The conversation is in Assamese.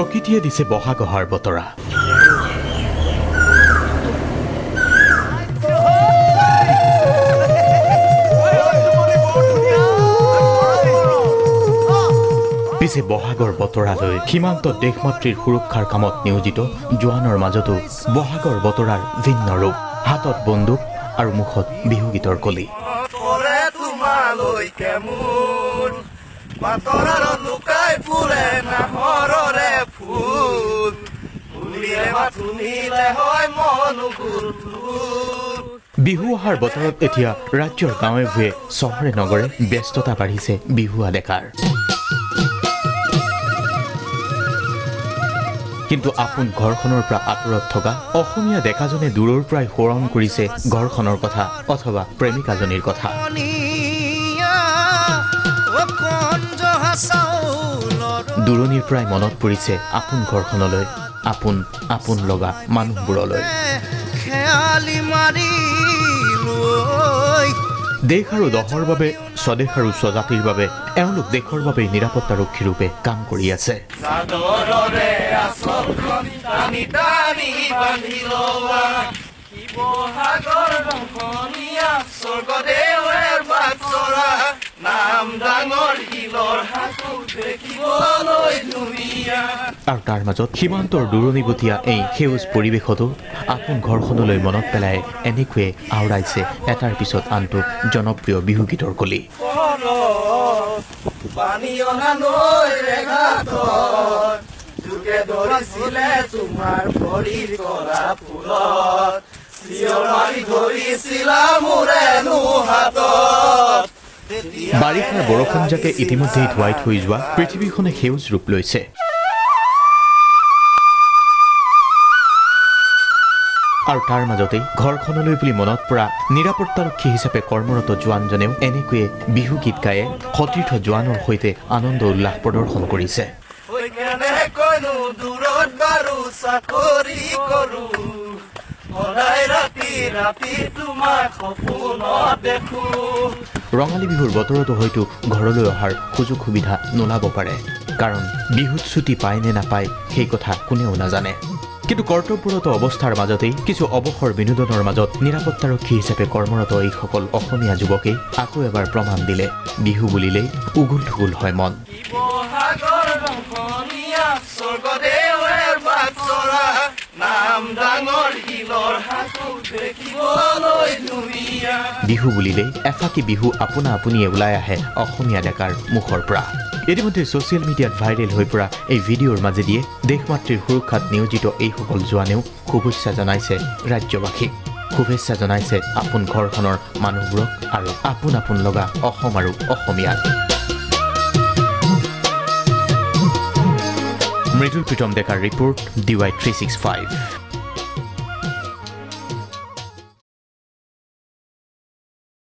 প্ৰকৃতিয়ে দিছে বহাগ অহাৰ বতৰা। পিছে বহাগৰ বতৰালৈ সীমান্ত দেশমাতৃৰ সুৰক্ষাৰ কামত নিয়োজিত জোৱানৰ মাজতো বহাগৰ বতৰাৰ ভিন্ন ৰূপ। হাতত বন্দুক আৰু মুখত বিহু গীতৰ কলি। বিহু অহাৰ বতৰত এতিয়া ৰাজ্যৰ গাঁৱে ভূঞে চহৰে নগৰে ব্যস্ততা বাঢ়িছে বিহুৱা ডেকাৰ। কিন্তু আপোন ঘৰখনৰ পৰা আঁতৰত থকা অসমীয়া ডেকাজনে দূৰৰ পৰাই সোঁৱৰণ কৰিছে ঘৰখনৰ কথা অথবা প্ৰেমিকাজনীৰ কথা। দূৰণিৰ পৰাই মনত পৰিছে আপোন ঘৰখনলৈ, আপোন আপোন লগা মানুহবোৰলৈ। দেশ আৰু দহৰ বাবে, স্বদেশ আৰু স্বজাতিৰ বাবে এওঁলোক দেশৰ বাবে নিৰাপত্তাৰক্ষী ৰূপে কাম কৰি আছে। আৰু তাৰ মাজত সীমান্তৰ দূৰণিবতীয়া এই সেউজ পৰিৱেশতো আপোন ঘৰখনলৈ মনত পেলাই এনেকৈয়ে আওৰাইছে এটাৰ পিছত আনটো জনপ্ৰিয় বিহুগীতৰ কলি। বাৰিষাৰ বৰষুণজাকে ইতিমধ্যেই ধুৱাই থৈ যোৱা পৃথিৱীখনে সেউজ ৰূপ লৈছে। আৰু তাৰ মাজতেই ঘৰখনলৈ বুলি মনত পৰা নিৰাপত্তাৰক্ষী হিচাপে কৰ্মৰত জোৱানজনেও এনেকৈয়ে বিহু গীত গায়ে সতীৰ্থ জোৱানৰ সৈতে আনন্দ উল্লাস প্ৰদৰ্শন কৰিছে। ৰঙালী বিহুৰ বতৰতো হয়তো ঘৰলৈ অহাৰ সুযোগ সুবিধা নোলাব পাৰে, কাৰণ বিহুত ছুটি পায় নে নাপায় সেই কথা কোনেও নাজানে। কিন্তু কৰ্তব্যৰত অৱস্থাৰ মাজতেই কিছু অৱসৰ বিনোদনৰ মাজত নিৰাপত্তাৰক্ষী হিচাপে কৰ্মৰত এইসকল অসমীয়া যুৱকেই আকৌ এবাৰ প্ৰমাণ দিলে বিহু বুলিলেই উগুল থুগুল হয় মন। বিহু বুলিলেই এফাকি বিহু আপোনা আপুনিয়ে ওলাই আহে অসমীয়া ডেকাৰ মুখৰ পৰা। ইতিমধ্যে ছ'চিয়েল মিডিয়াত ভাইৰেল হৈ পৰা এই ভিডিঅ'ৰ মাজেদিয়ে দেশমাতৃৰ সুৰক্ষাত নিয়োজিত এইসকল জোৱানেও শুভেচ্ছা জনাইছে ৰাজ্যবাসীক। শুভেচ্ছা জনাইছে আপোন ঘৰখনৰ মানুহবোৰক আৰু আপোন আপোন লগা অসম আৰু অসমীয়াক। মৃদুল প্ৰীতম ডেকাৰ ৰিপৰ্ট DY365।